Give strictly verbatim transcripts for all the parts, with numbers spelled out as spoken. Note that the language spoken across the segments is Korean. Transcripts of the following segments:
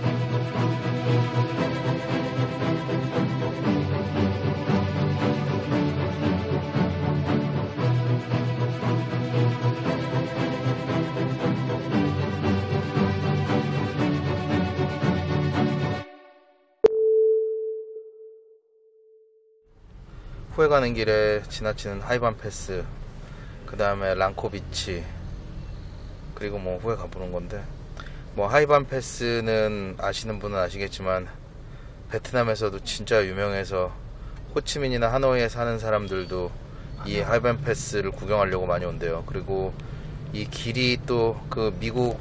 후에 가는 길에 지나치는 하이반 패스, 그 다음에 랑코비치, 그리고 뭐 후에 가보는 건데, 뭐 하이반 패스는 아시는 분은 아시겠지만 베트남에서도 진짜 유명해서 호치민이나 하노이에 사는 사람들도 이 하이반 패스를 구경하려고 많이 온대요. 그리고 이 길이 또 그 미국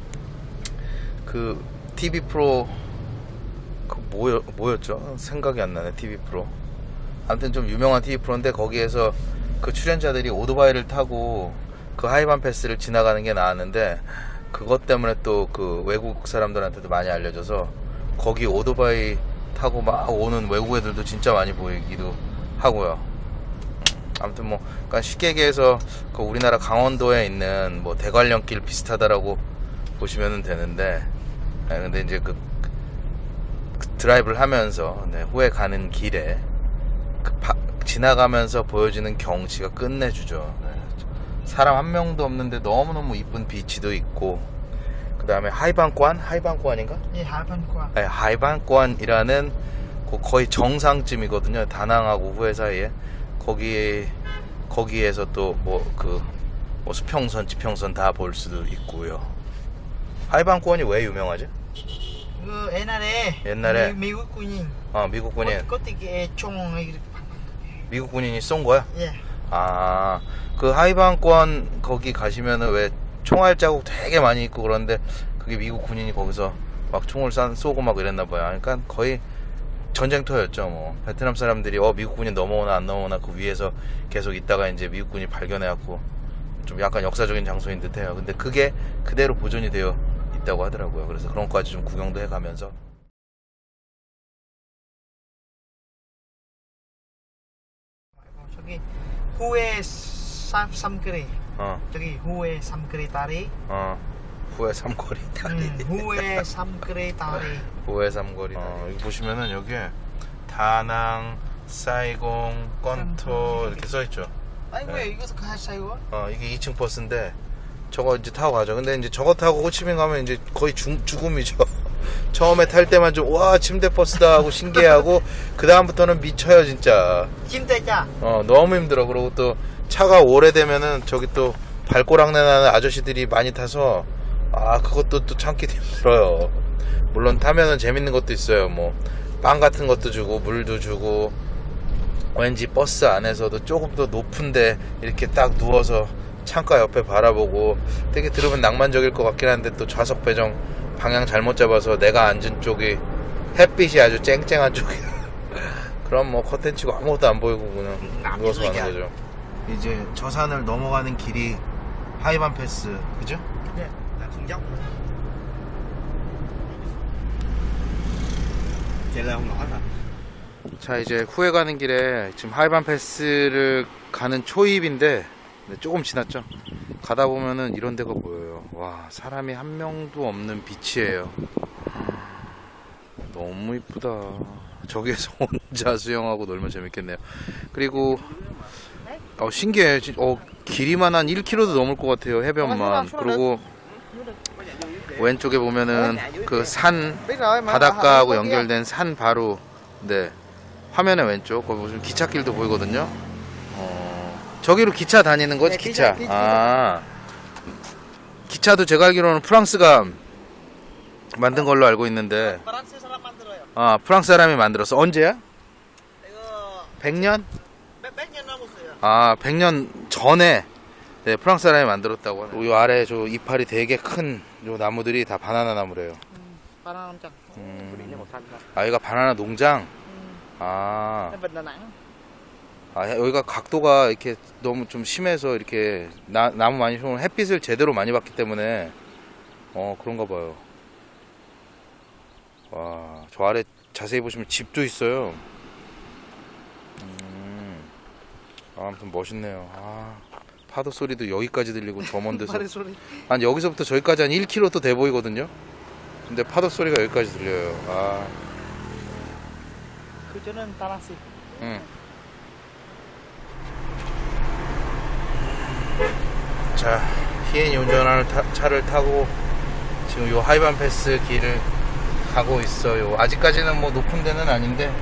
그 티비 프로 그 뭐였, 뭐였죠? 생각이 안 나네. 티비 프로. 아무튼 좀 유명한 티비 프로인데 거기에서 그 출연자들이 오토바이를 타고 그 하이반 패스를 지나가는 게 나왔는데, 그것 때문에 또 그 외국 사람들한테도 많이 알려져서 거기 오토바이 타고 막 오는 외국 애들도 진짜 많이 보이기도 하고요. 아무튼 뭐 그러니까 쉽게 얘기해서 그 우리나라 강원도에 있는 뭐 대관령길 비슷하다라고 보시면 되는데, 네, 근데 이제 그, 그 드라이브를 하면서 네, 후에 가는 길에 그 바, 지나가면서 보여지는 경치가 끝내주죠. 네. 사람 한 명도 없는데 너무너무 이쁜 비치도 있고, 그 다음에 하이반권? 하이반권인가? 예, 하이반권. 네, 하이반권이라는 거의 정상쯤이거든요. 다낭하고 후에 사이에. 거기, 거기에서 또 뭐 그 뭐 수평선, 지평선 다 볼 수도 있고요. 하이반권이 왜 유명하지? 그 옛날에 옛날에 미, 미국 군인. 어, 미국 군인. 그때 총 미국 군인이 쏜 거야? 예. 아, 그 하이반권 거기 가시면은 왜 총알 자국 되게 많이 있고 그런데 그게 미국 군인이 거기서 막 총을 쏴, 쏘고 막 이랬나 봐요. 그러니까 거의 전쟁터였죠. 뭐 베트남 사람들이 어 미국 군인 넘어오나 안 넘어오나 그 위에서 계속 있다가 이제 미국 군이 발견해갖고 좀 약간 역사적인 장소인 듯해요. 근데 그게 그대로 보존이 되어 있다고 하더라고요. 그래서 그런 것까지 좀 구경도 해가면서. 저기 후에 삼거리. 어. 저기 후에 삼거리 다리. 어. 후에 삼거리 다리. 음, 후에 삼거리 다리. 후에 삼거리 다리. 어, 여기 보시면은 여기에 다낭, 사이공, 건토 이렇게 써있죠. 아니 왜 이것도 가시고? 어, 이게 이 층 버스인데 저거 이제 타고 가죠. 근데 이제 저거 타고 호치민 가면 이제 거의 중, 죽음이죠. 처음에 탈 때만 좀 와 침대 버스다 하고 신기해하고 그 다음부터는 미쳐요 진짜. 침대자. 어 너무 힘들어. 그리고 또 차가 오래되면은 저기 또 발꼬락내 나는 아저씨들이 많이 타서 아 그것도 또 참기 힘들어요. 물론 타면은 재밌는 것도 있어요. 뭐 빵 같은 것도 주고 물도 주고, 왠지 버스 안에서도 조금 더 높은데 이렇게 딱 누워서 창가 옆에 바라보고 되게 들으면 낭만적일 것 같긴 한데, 또 좌석 배정 방향 잘못 잡아서 내가 앉은 쪽이 햇빛이 아주 쨍쨍한 쪽이야. 그럼 뭐 커튼 치고 아무것도 안 보이고 그냥 누워서 가는 거죠. 이제 저 산을 넘어가는 길이 하이반 패스, 그죠? 네. 풍경. 자, 이제 후에 가는 길에 지금 하이반 패스를 가는 초입인데 조금 지났죠. 가다 보면은 이런 데가 보여요. 와, 사람이 한 명도 없는 비치예요. 너무 이쁘다. 저기에서 혼자 수영하고 놀면 재밌겠네요. 그리고 어, 신기해. 어, 길이만 한 일 킬로미터도 넘을 것 같아요, 해변만. 그리고 왼쪽에 보면은 그 산 바닷가하고 연결된 산 바로 네 화면의 왼쪽 거기 보시면 기찻길도 보이거든요. 어, 저기로 기차 다니는 거지? 네, 기차. 기차, 기차. 아, 기차도 제가 알기로는 프랑스가 만든 걸로 알고 있는데. 프랑스 사람 만들어요. 아, 프랑스 사람이 만들었어. 언제야? 이거 백 년? 몇 년 남았어요. 아, 백 년 전에 네, 프랑스 사람이 만들었다고 하네요. 이 아래 저 이파리 되게 큰 요 나무들이 다 바나나 나무래요. 음, 바나나 농장. 음. 아, 여기가 바나나 농장? 음. 아. 다낭. 아, 여기가 각도가 이렇게 너무 좀 심해서 이렇게 나, 나무 많이 심으면 햇빛을 제대로 많이 받기 때문에 어, 그런가 봐요. 와, 저 아래 자세히 보시면 집도 있어요. 음. 아, 아무튼 멋있네요. 아, 파도 소리도 여기까지 들리고 저 먼 데서. 소리. 한 여기서부터 저기까지 한 일 킬로미터 돼 보이거든요. 근데 파도 소리가 여기까지 들려요. 아. 그전은 따라시. 응. 자, 희엔이 운전하는 타, 차를 타고 지금 요 하이반 패스 길을 가고 있어요. 아직까지는 뭐 높은 데는 아닌데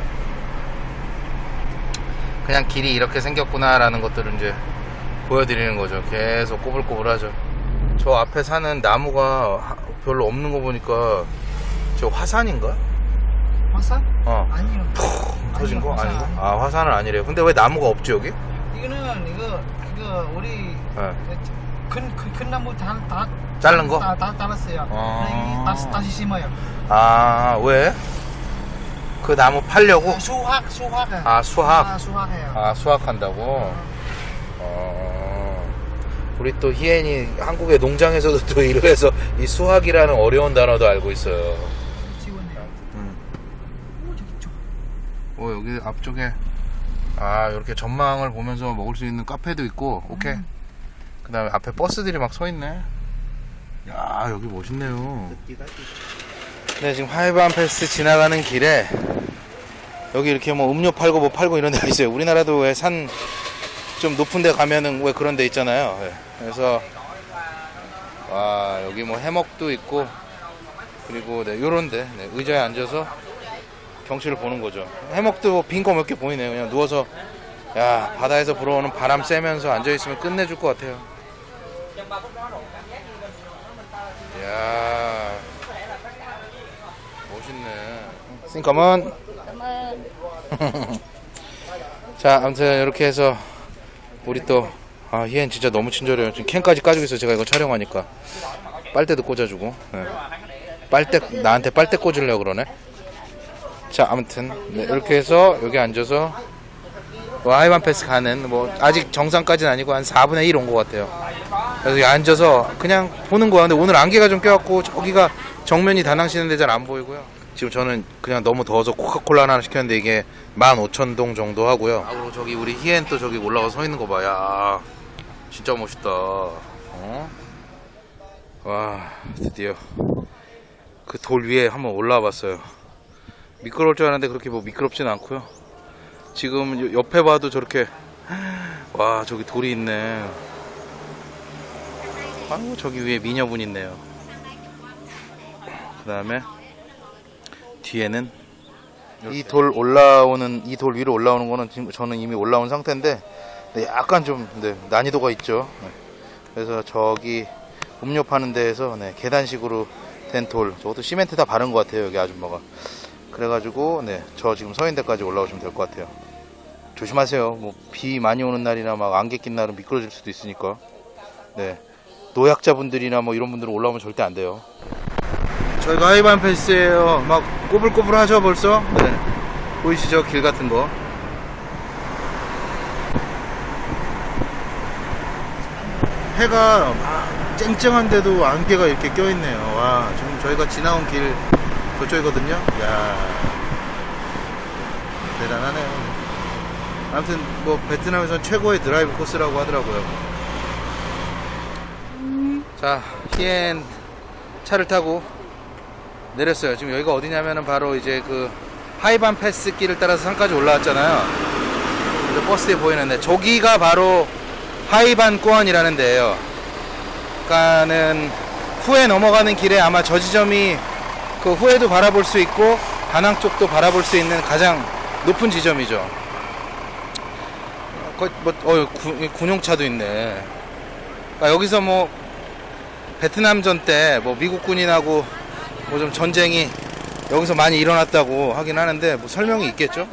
그냥 길이 이렇게 생겼구나 라는 것들을 이제 보여드리는 거죠. 계속 꼬불꼬불하죠. 저 앞에 사는 나무가 별로 없는 거 보니까 저 화산인가? 화산? 어. 아니요. 푹 터진 거? 화산 아닌가? 아니에요. 아, 화산은 아니래요. 근데 왜 나무가 없지 여기? 이거는 이거 이거 우리 네. 큰, 큰, 큰 나무 다, 다 자른 거? 다, 다 잘랐어요. 아. 그래서 다시 다시 심어요. 아, 왜? 그 나무 팔려고? 수확 수확. 아, 수확. 아, 수확해요. 아, 수확한다고? 어. 우리 또 희엔이 한국의 농장에서도 또 일을 해서 이 수확이라는 어려운 단어도 알고 있어요. 지원해요. 음. 오 저기 저. 어, 여기 앞쪽에 아, 이렇게 전망을 보면서 먹을 수 있는 카페도 있고, 오케이. 음. 그 다음에 앞에 버스들이 막 서 있네. 야, 여기 멋있네요. 네, 지금 하이반 패스 지나가는 길에 여기 이렇게 뭐 음료 팔고 뭐 팔고 이런 데가 있어요. 우리나라도 왜 산 좀 높은 데 가면은 왜 그런 데 있잖아요. 네. 그래서 와, 여기 뭐 해먹도 있고, 그리고 네, 요런 데 네, 의자에 앉아서 경치를 보는 거죠. 해먹도 빈 거 몇 개 보이네요. 그냥 누워서 야, 바다에서 불어오는 바람 쐬면서 앉아있으면 끝내줄 것 같아요. 이야, 멋있네. 싱커먼. 자, 아무튼 이렇게 해서 우리 또 아, 희엔 진짜 너무 친절해요. 지금 캔까지 까주고 있어요. 제가 이거 촬영하니까 빨대도 꽂아주고. 네. 빨대 나한테 빨대 꽂으려고 그러네. 자, 아무튼 네, 이렇게 해서 여기 앉아서 뭐 하이반 패스 가는 뭐 아직 정상까지는 아니고 한 사분의 일 온 것 같아요. 그래서 여기 앉아서 그냥 보는 거야. 근데 오늘 안개가 좀 껴갖고 저기가 정면이 다낭시는데 잘 안 보이고요. 지금 저는 그냥 너무 더워서 코카콜라 하나 시켰는데 이게 만 오천 동 정도 하고요. 아, 그리고 저기 우리 희엔 또 저기 올라가 서 있는 거 봐. 야, 진짜 멋있다. 어? 와, 드디어 그 돌 위에 한번 올라와 봤어요. 미끄러울 줄 알았는데 그렇게 뭐 미끄럽지는 않고요. 지금 옆에 봐도 저렇게 와, 저기 돌이 있네. 아이고, 저기 위에 미녀분 있네요. 그 다음에 뒤에는 이 돌 올라오는 이 돌 위로 올라오는 거는 지금 저는 이미 올라온 상태인데 약간 좀 네, 난이도가 있죠. 네. 그래서 저기 음료 파는 데에서 네, 계단식으로 된 돌, 저것도 시멘트 다 바른 것 같아요, 여기 아줌마가. 그래가지고 네, 저 지금 서 있는 데까지 올라오시면 될 것 같아요. 조심하세요. 뭐 비 많이 오는 날이나 막 안개 낀 날은 미끄러질 수도 있으니까. 네, 노약자분들이나 뭐 이런 분들은 올라오면 절대 안 돼요. 저희가 하이반 패스예요. 막 꼬불꼬불하죠 벌써? 네. 보이시죠? 길 같은 거. 해가 막 쨍쨍한데도 안개가 이렇게 껴있네요. 와, 지금 저희가 지나온 길 저쪽이거든요. 이야, 대단하네요. 아무튼 뭐 베트남에선 최고의 드라이브 코스라고 하더라고요. 자, 희엔 차를 타고 내렸어요. 지금 여기가 어디냐면은 바로 이제 그 하이반 패스 길을 따라서 산까지 올라왔잖아요. 버스에 보이는데 저기가 바로 하이반 꾸안이라는 데예요. 그러니까는 후에 넘어가는 길에 아마 저 지점이 그 후에도 바라볼 수 있고 다낭 쪽도 바라볼 수 있는 가장 높은 지점이죠. 거, 뭐, 어, 구, 군용차도 있네. 그러니까 여기서 뭐 베트남전 때 뭐 미국 군인하고 뭐 좀 전쟁이 여기서 많이 일어났다고 하긴 하는데 뭐 설명이 있겠죠?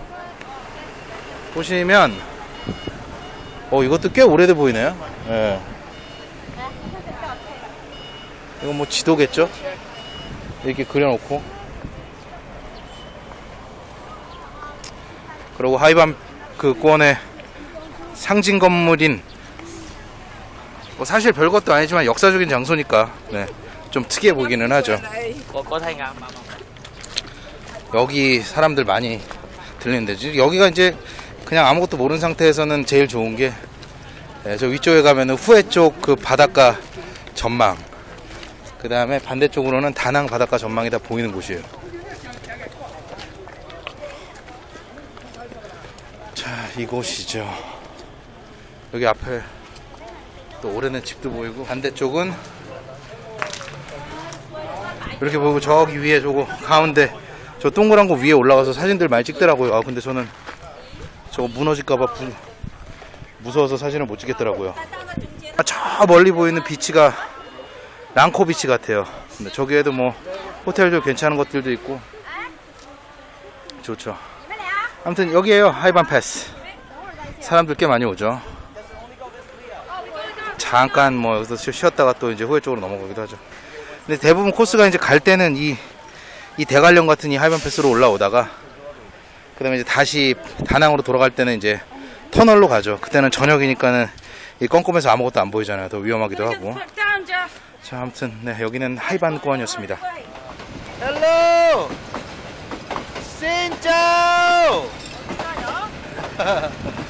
보시면 어, 이것도 꽤 오래돼 보이네요. 예. 이건 뭐 지도겠죠? 이렇게 그려놓고. 그리고 하이반 그 구원의 상징 건물인 뭐 사실 별것도 아니지만 역사적인 장소니까 네, 좀 특이해 보이기는 하죠. 여기 사람들 많이 들리는데 여기가 이제 그냥 아무것도 모르는 상태에서는 제일 좋은 게 네, 저 위쪽에 가면은 후에 쪽 그 바닷가 전망, 그 다음에 반대쪽으로는 다낭 바닷가 전망이 다 보이는 곳이에요. 자, 이곳이죠. 여기 앞에 또 오래된 집도 보이고, 반대쪽은 이렇게 보이고, 저기 위에 저거 가운데 저 동그란 거 위에 올라가서 사진들 많이 찍더라고요. 아 근데 저는 저거 무너질까봐 부, 무서워서 사진을 못 찍겠더라고요. 아, 저 멀리 보이는 비치가 랑코 비치 같아요. 근데 저기에도 뭐 호텔도 괜찮은 것들도 있고 좋죠. 아무튼 여기에요. 하이반 패스. 사람들 꽤 많이 오죠. 잠깐 뭐 여기서 쉬었다가 또 이제 후회 쪽으로 넘어가기도 하죠. 근데 대부분 코스가 이제 갈 때는 이, 이 대관령 같은 이 하이반 패스로 올라오다가 그 다음에 이제 다시 다낭으로 돌아갈 때는 이제 터널로 가죠. 그때는 저녁이니까는 이 껌껌해서 아무것도 안 보이잖아요. 더 위험하기도 하고. 자, 아무튼 네, 여기는 하이반권이었습니다. Hello! Xin chào!